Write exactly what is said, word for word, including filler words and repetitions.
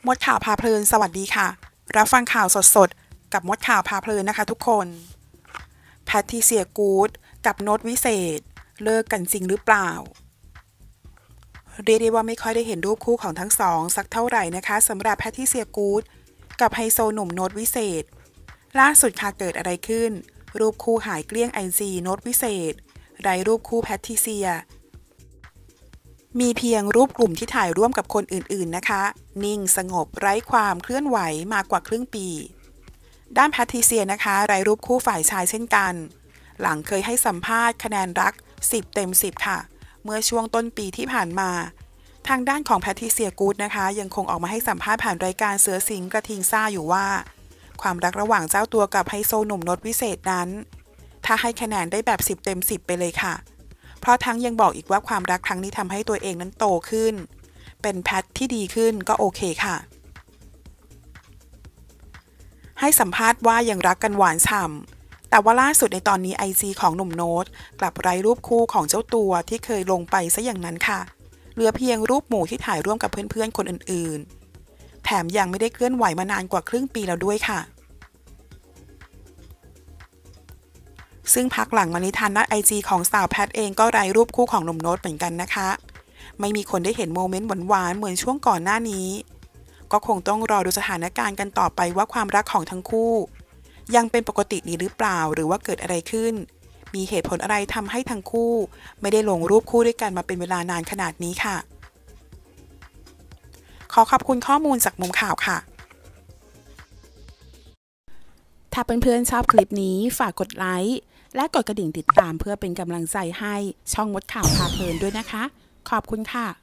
มดข่าวพาเพลินสวัสดีค่ะรับฟังข่าวสดๆกับมดข่าวพาเพลินนะคะทุกคนแพทริเซียกู๊ดกับโน้ตวิเศษเลิกกันจริงหรือเปล่าเรียกได้ว่าไม่ค่อยได้เห็นรูปคู่ของทั้งสองสักเท่าไหร่นะคะสำหรับแพทริเซียกู๊ดกับไฮโซหนุ่มโน้ตวิเศษล่าสุดค่ะเกิดอะไรขึ้นรูปคู่หายเกลี้ยงไอจีโน้ตวิเศษไร้รูปคู่แพทริเซียมีเพียงรูปกลุ่มที่ถ่ายร่วมกับคนอื่นๆนะคะนิ่งสงบไร้ความเคลื่อนไหวมากกว่าครึ่งปีด้านแพทริเซียนะคะไร้รูปคู่ฝ่ายชายเช่นกันหลังเคยให้สัมภาษณ์คะแนนรักสิบเต็มสิบค่ะเมื่อช่วงต้นปีที่ผ่านมาทางด้านของแพทริเซียกู๊ดนะคะยังคงออกมาให้สัมภาษณ์ผ่านรายการเสือสิงกระทิงซ่าอยู่ว่าความรักระหว่างเจ้าตัวกับไฮโซหนุ่มโน้ตวิเศษนั้นถ้าให้คะแนนได้แบบสิบเต็มสิบไปเลยค่ะเพราะทั้งยังบอกอีกว่าความรักครั้งนี้ทำให้ตัวเองนั้นโตขึ้นเป็นแพทที่ดีขึ้นก็โอเคค่ะให้สัมภาษณ์ว่ายังรักกันหวานฉ่ำแต่ว่าล่าสุดในตอนนี้ไอจีของหนุ่มโน้ตกลับไร้รูปคู่ของเจ้าตัวที่เคยลงไปซะอย่างนั้นค่ะเหลือเพียงรูปหมู่ที่ถ่ายร่วมกับเพื่อนๆคนอื่นๆแถมยังไม่ได้เคลื่อนไหวมานานกว่าครึ่งปีแล้วด้วยค่ะซึ่งพักหลังมานิทานหน้าไอจีของสาวแพทเองก็ไร้รูปคู่ของหนุ่มโน้ตเหมือนกันนะคะไม่มีคนได้เห็นโมเมนต์หวานๆเหมือนช่วงก่อนหน้านี้ก็คงต้องรอดูสถานการณ์กันต่อไปว่าความรักของทั้งคู่ยังเป็นปกติดีหรือเปล่าหรือว่าเกิดอะไรขึ้นมีเหตุผลอะไรทำให้ทั้งคู่ไม่ได้ลงรูปคู่ด้วยกันมาเป็นเวลานานขนาดนี้ค่ะขอขอบคุณข้อมูลจากมุมข่าวค่ะถ้าเพื่อนๆชอบคลิปนี้ฝากกดไลค์และกดกระดิ่งติดตามเพื่อเป็นกำลังใจให้ช่องมดข่าวพาเพลินด้วยนะคะขอบคุณค่ะ